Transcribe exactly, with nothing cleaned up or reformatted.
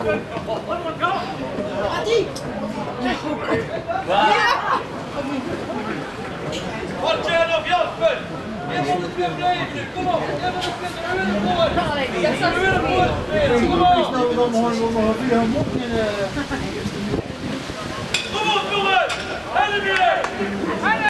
Marciano, Jasper! Je moet het weer blijven, kom op! Je moet het weer naar weer voor! Weer voor! Kom op! Kom op, jongen! Helemaal!